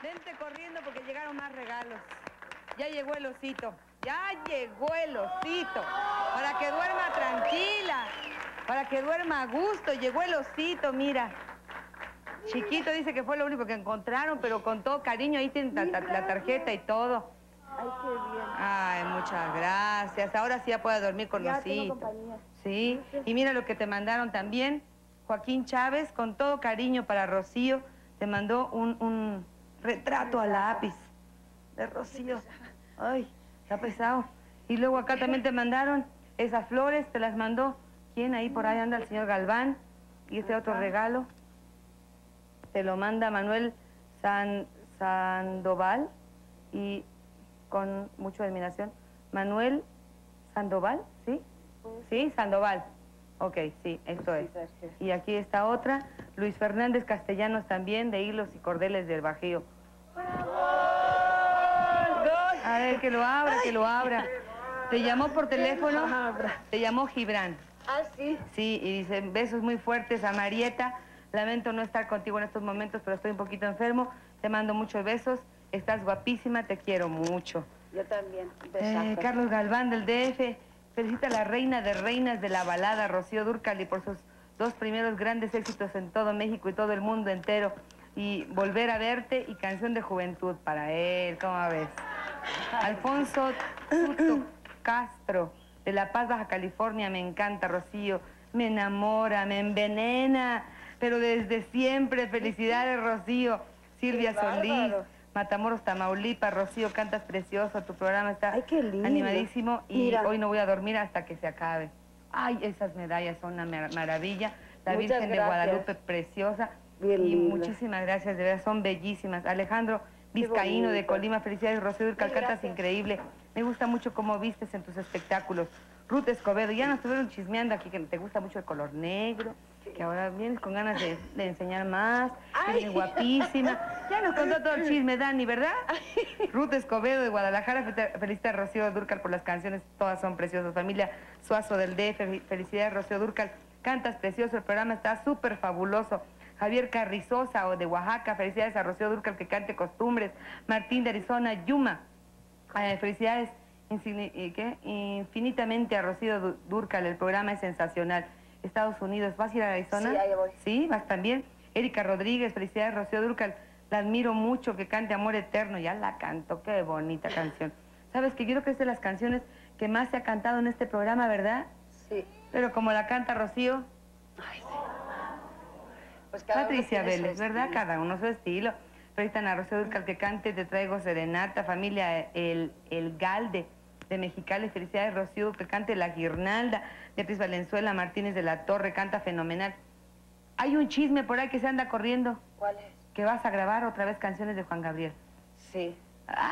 Vente corriendo porque llegaron más regalos. Ya llegó el osito. Ya llegó el osito. Para que duerma tranquila. Para que duerma a gusto. Llegó el osito, mira. Chiquito dice que fue lo único que encontraron, pero con todo cariño. Ahí tienen la tarjeta y todo. Ay, qué bien. Ay, muchas gracias. Ahora sí ya puede dormir con Ya osito. tengo compañía. Sí. Y mira lo que te mandaron también. Joaquín Chávez, con todo cariño para Rocío, te mandó un retrato a lápiz de Rocío. Ay, está pesado. Y luego acá también te mandaron esas flores, te las mandó. ¿Quién? Ahí por ahí anda el señor Galván. Y este otro regalo te lo manda Manuel Sandoval. Y con mucha admiración. Manuel Sandoval, ¿sí? Sí, Sandoval. Ok, sí, esto es. Y aquí está otra. Luis Fernández Castellanos también, de Hilos y Cordeles del Bajío. A ver, que lo abra, que lo abra. Te llamó por teléfono, te llamó Gibran. Ah, sí. Sí, y dice, besos muy fuertes a Marieta. Lamento no estar contigo en estos momentos, pero estoy un poquito enfermo. Te mando muchos besos. Estás guapísima, te quiero mucho. Yo también. Besazo. Carlos Galván del DF. Felicita a la reina de reinas de la balada, Rocío Dúrcal, y por sus 2 primeros grandes éxitos en todo México y todo el mundo entero. Y Volver a Verte y Canción de Juventud para él, ¿cómo ves? Alfonso Tuto Castro, de La Paz, Baja California, me encanta, Rocío. Me enamora, me envenena, pero desde siempre. Felicidades, Rocío. Silvia Solís. Matamoros, Tamaulipas, Rocío, cantas precioso, tu programa está animadísimo y mira, hoy no voy a dormir hasta que se acabe. Ay, esas medallas son una maravilla. La Virgen de Guadalupe, preciosa. Bien y linda. Muchísimas gracias, de verdad, son bellísimas. Alejandro Vizcaíno de Colima, felicidades, Rocío Dúrcal, cantas increíble. Me gusta mucho cómo vistes en tus espectáculos. Ruth Escobedo, ya nos estuvieron chismeando aquí que te gusta mucho el color negro, que ahora vienes con ganas de enseñar más, eres guapísima. Ya nos contó todo el chisme, Dani, ¿verdad? Ruth Escobedo de Guadalajara, felicita a Rocío Dúrcal por las canciones, todas son preciosas. Familia Suazo del DF, felicidades, Rocío Dúrcal, cantas precioso, el programa está súper fabuloso. Javier Carrizosa, de Oaxaca, felicidades a Rocío Dúrcal, que cante Costumbres. Martín de Arizona, Yuma, felicidades infinitamente a Rocío Dúrcal, el programa es sensacional. Estados Unidos, ¿vas a ir a Arizona? Sí, ahí voy. Sí, vas también. Erika Rodríguez, felicidades, Rocío Dúrcal, la admiro mucho, que cante Amor Eterno, ya la canto, qué bonita canción. Sabes que yo creo que es de las canciones que más se ha cantado en este programa, ¿verdad? Sí. Pero como la canta Rocío. Ay, sí. Pues Patricia Vélez, ¿verdad? Cada uno su estilo. Felicitan a Rocío Dúrcal, que cante Te Traigo Serenata. Familia El Galde de Mexicali, felicidades, Rocío, que cante La Guirnalda. Beatriz Valenzuela Martínez de la Torre, canta fenomenal. Hay un chisme por ahí que se anda corriendo. ¿Cuál es? Que vas a grabar otra vez canciones de Juan Gabriel. Sí. ¡Ah!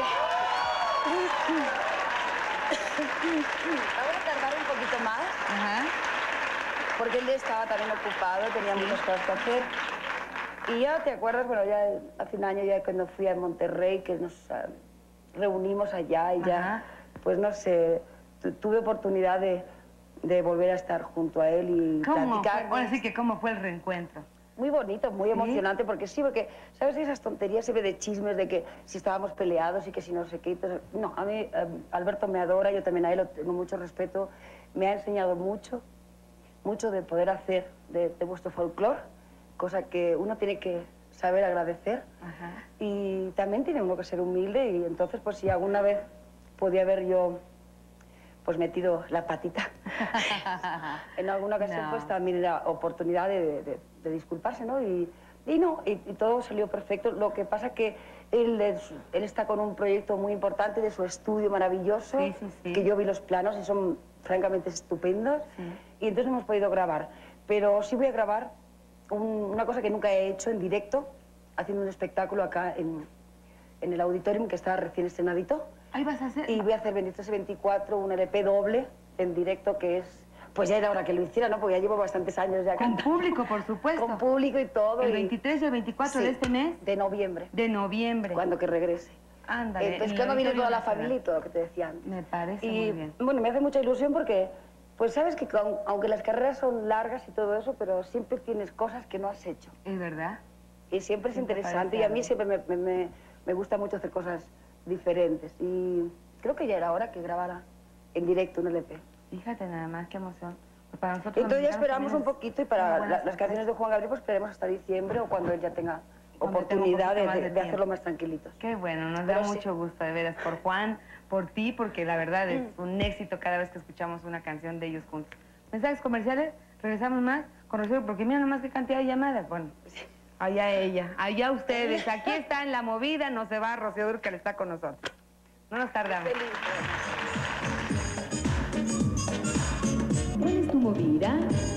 Ahora tardar un poquito más. Ajá. Porque él estaba también ocupado, tenía muchas cosas que hacer. Y ya te acuerdas, bueno, ya hace un año ya cuando fui a Monterrey, que nos reunimos allá y ya, pues no sé, tuve oportunidad de volver a estar junto a él y platicar. Ahora sí que ¿cómo fue el reencuentro? Muy bonito, muy emocionante, porque sí, porque, ¿sabes? Esas tonterías se ve de chismes, de que si estábamos peleados y que si no sé qué. Entonces, no, a mí Alberto me adora, yo también a él lo tengo mucho respeto, me ha enseñado mucho de poder hacer de vuestro folclore, cosa que uno tiene que saber agradecer. Ajá. Y también tiene uno que ser humilde, y entonces, pues si alguna vez podía haber yo pues metido la patita en alguna ocasión, pues también la oportunidad de disculparse, ¿no? Y todo salió perfecto. Lo que pasa que él está con un proyecto muy importante de su estudio maravilloso, que yo vi los planos y son francamente estupendos, y entonces no hemos podido grabar. Pero sí voy a grabar una cosa que nunca he hecho en directo, haciendo un espectáculo acá en el auditorium, que está recién estrenadito. Ahí vas a hacer... Y voy a hacer 23-24 un LP doble en directo, que es... Pues ya era hora que lo hiciera, ¿no? Porque ya llevo bastantes años ya cantando. Con público, por supuesto. Con público y todo. ¿El 23 y el 24 de este mes? De noviembre. De noviembre. Cuando que regrese. Ándale. Entonces, cuando viene toda la familia y todo lo que te decía antes. Me parece muy bien. Bueno, me hace mucha ilusión porque, pues sabes que aunque las carreras son largas y todo eso, pero siempre tienes cosas que no has hecho. Es verdad. Y siempre es Siempre interesante, y parece a mí algo. siempre me gusta mucho hacer cosas diferentes. Y creo que ya era hora que grabara en directo un LP. Fíjate nada más, qué emoción. Pues para nosotros Entonces ya los mexicanos esperamos un también es poquito, y una para buena las sorpresa. canciones de Juan Gabriel pues esperemos hasta diciembre, o cuando él ya tenga Cuando tenga un oportunidad poquito más de de tiempo. hacerlo más tranquilitos. Qué bueno, nos Pero da sí. mucho gusto, de veras, por Juan, por ti, porque la verdad es un éxito cada vez que escuchamos una canción de ellos juntos. ¿Mensajes comerciales? Regresamos más con Rocío, porque mira nomás qué cantidad de llamadas. Bueno, allá ella, allá ustedes. Aquí está en la movida, no se va, Rocío Dúrcal está con nosotros. No nos tardamos. ¿Cuál es tu movida?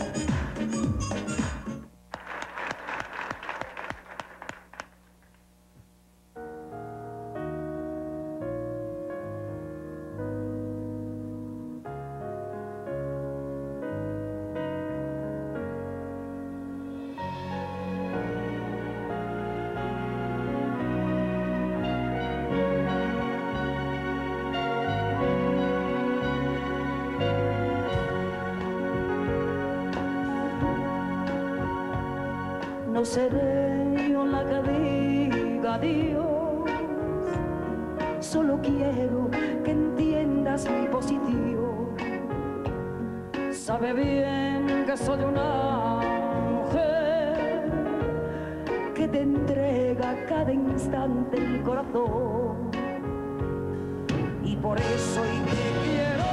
No seré yo la que diga adiós, solo quiero que entiendas mi posición. Sabe bien que soy una mujer que te entrega cada instante el corazón, y por eso hoy te quiero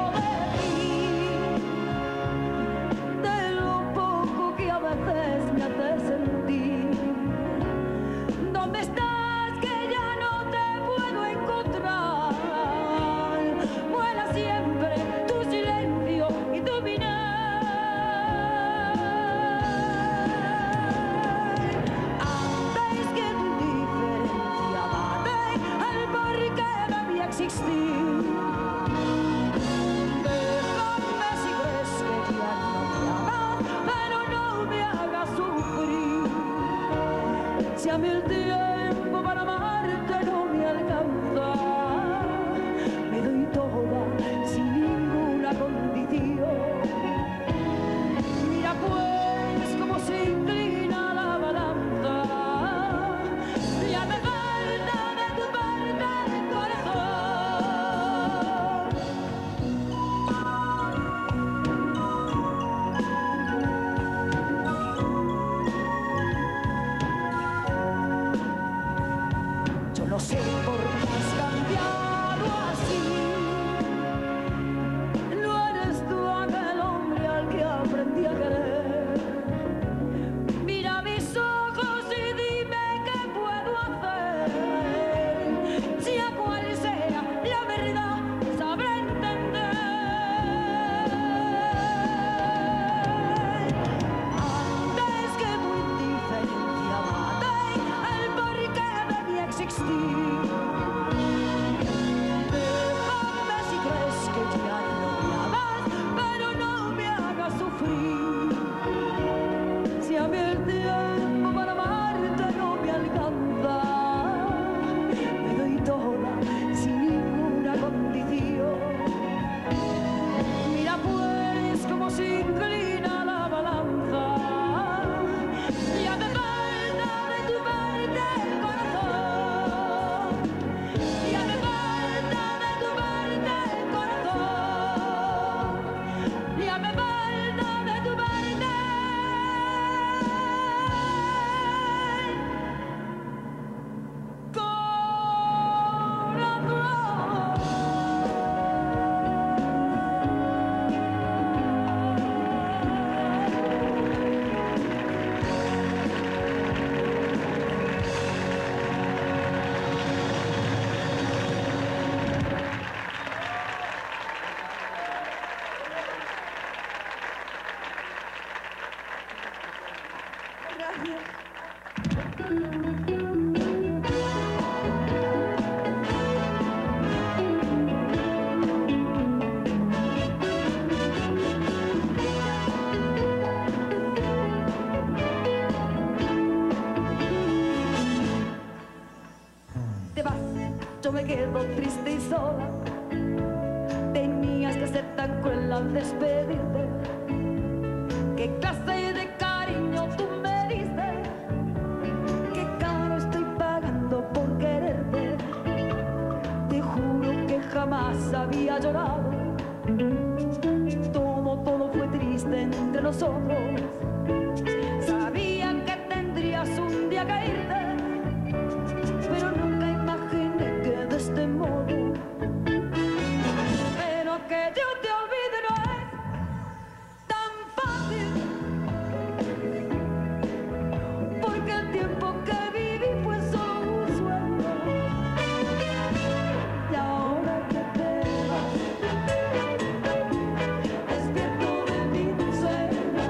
decir de lo poco que a veces me hace sentir. ¿Dónde estás que ya no te puedo encontrar? Vuela siempre tu silencio y tu mirar. Antes que tu indiferencia mate el porqué de mi existir. Déjame si crees que ya no me amas, pero no me hagas sufrir. Si a mí el tiempo para amarte no me alcanza, me doy toda sin ninguna condición. Mira pues cómo se inclina la balanza, ya me falta de tu parte el corazón. Yo no sé por qué has cambiado así. No eres tú aquel hombre al que aprendí a querer. Mira mis ojos y dime qué puedo hacer. Sea cual sea la verdad, sabré entender. Antes que tu indiferencia mate el porqué de mi existir. Déjame si crees que ya no me amas, pero no me hagas sufrir. Si a mí el tiempo para amarte no me alcanza, me doy toda sin ninguna condición. Mira pues cómo se inclina la balanza, ya me falta de tu parte el corazón. Ya me falta de tu parte el corazón. Ya me falta de tu parte te vas, yo me quedo triste y sola. Tenías que ser tan cruel al despedirte. ¿Qué clase de cariño tú me diste? había llorado. Todo fue triste entre nosotros. Sabía que tendrías un día que irte, pero nunca imaginé que de este modo. Pero que yo te olvide no es tan fácil, porque el tiempo que viví fue solo un sueño. Y ahora que te vas, despierto de mi sueño,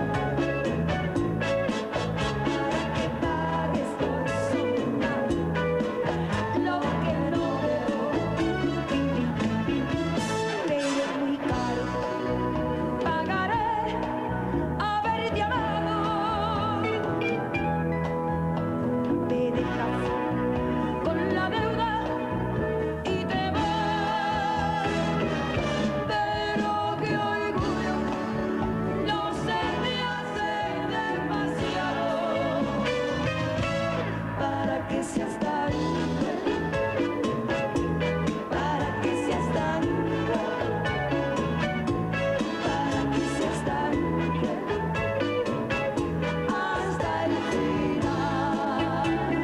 para que pagues por sumar lo que no veo. Pero es muy caro, pagaré haberte amado. Me dejas con la deuda y te vas. Pero qué orgullo, no se me hace demasiado para que seas tan para que seas tan para que seas tan hasta el final.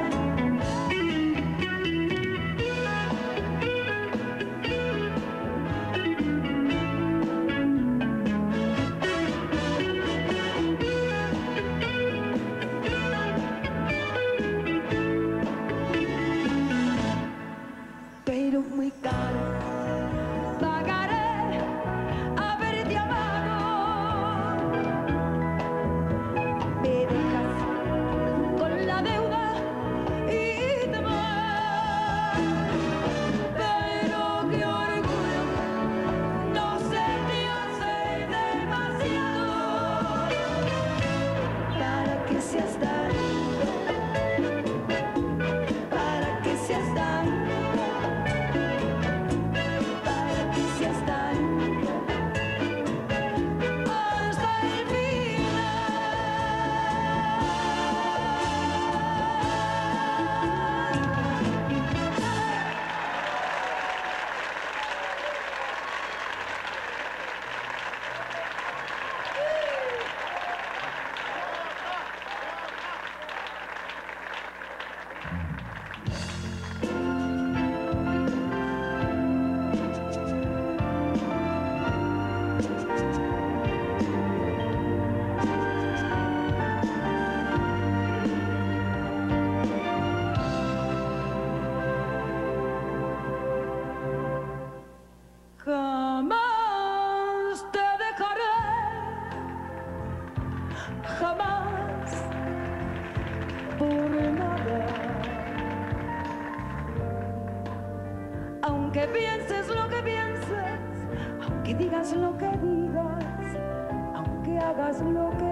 Pero muy caro, pagaré haberte amado. Me dejas con la deuda y te vas. Pero qué orgullo, no se me hace demasiado para que seas tan para que seas tan para que seas tan hasta el final. Jamás te dejaré, jamás, por nada. Aunque pienses lo que pienses, aunque digas lo que digas, aunque hagas lo que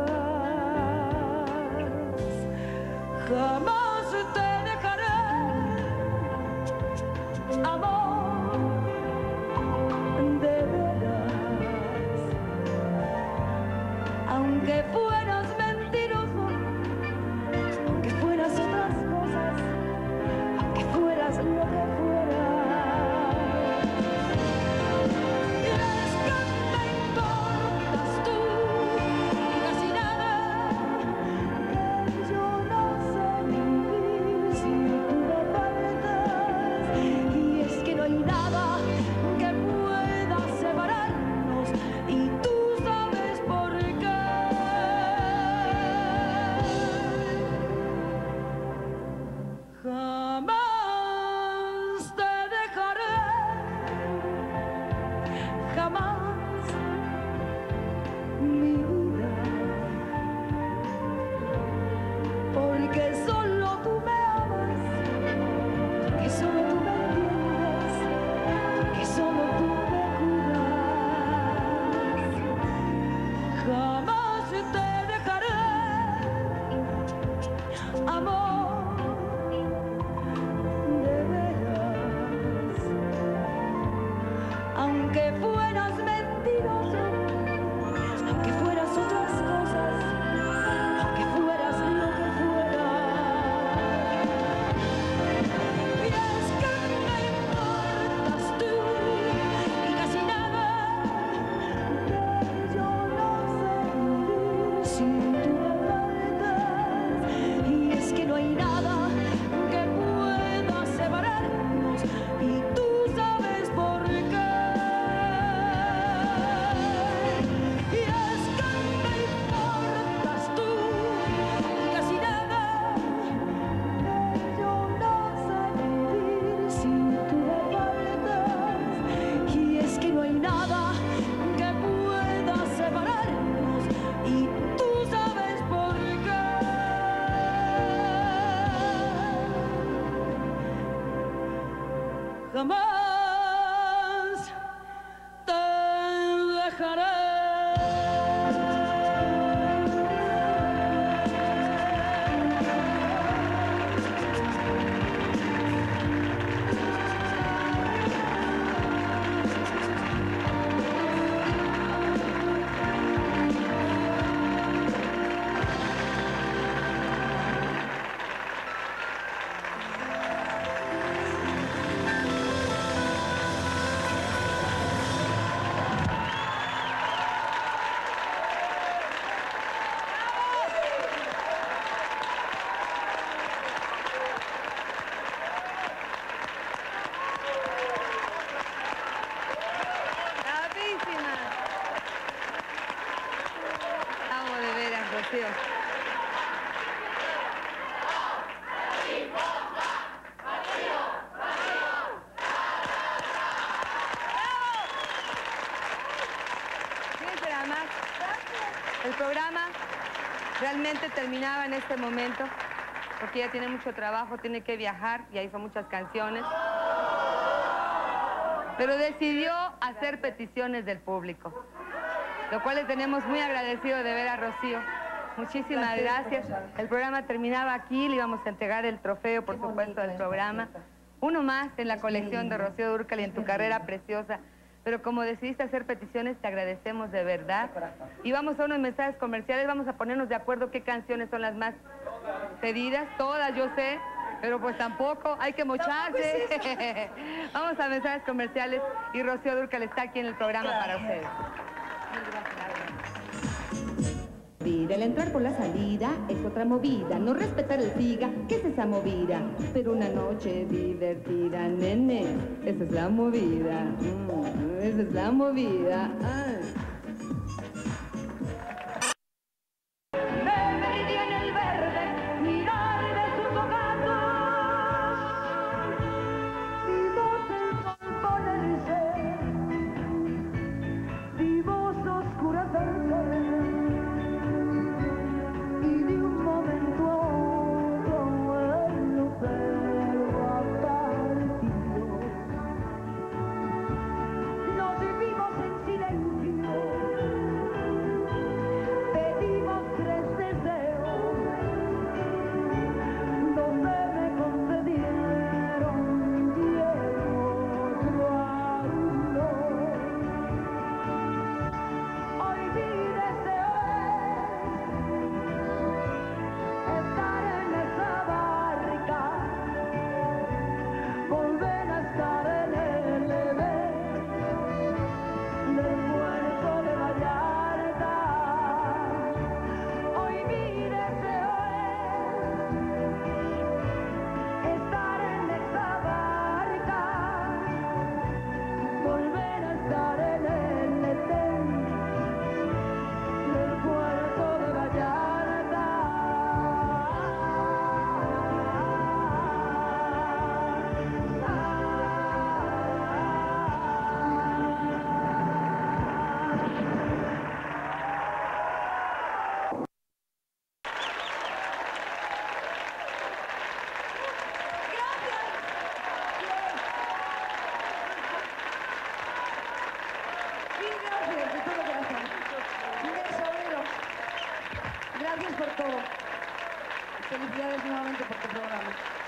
hagas, jamás te dejaré, amor, de veras. Aunque fueras mentiroso, aunque fueras otras cosas, aunque fueras lo que fueras. Y es que me importas tú, casi nada, que yo no sé vivir si tú me faltas. Y es que no hay nada que pueda separarnos, y tú sabes por qué. Jamás te dejaré, jamás, mi vida, porque solo tú me amas, que solo tú me entiendes, que solo tú me cuidas. Jamás te dejaré, amor, de veras. Aunque fueras mentiroso, aunque fueras otras cosas, aunque fueras lo que fueras. Y es que me importas tú, y jamás te dejaré. Amo de veras, Rocío. Fíjense nada más, el programa realmente terminaba en este momento, porque ella tiene mucho trabajo, tiene que viajar, ya hizo muchas canciones, pero decidió hacer peticiones del público, lo cual le tenemos muy agradecido de ver a Rocío. Muchísimas gracias. El programa terminaba aquí, le íbamos a entregar el trofeo, por supuesto, del programa. Uno más en la colección de Rocío Dúrcal y en tu carrera preciosa. Pero como decidiste hacer peticiones, te agradecemos de verdad. Y vamos a unos mensajes comerciales, vamos a ponernos de acuerdo qué canciones son las más pedidas. Todas, yo sé, pero pues tampoco, hay que mocharse. Vamos a mensajes comerciales y Rocío Dúrcal está aquí en el programa para ustedes. El entrar por la salida es otra movida, no respetar el siga, ¿qué es esa movida? Pero una noche divertida, nene, esa es la movida, esa es la movida. Gracias por todo. Felicidades nuevamente por tu programa.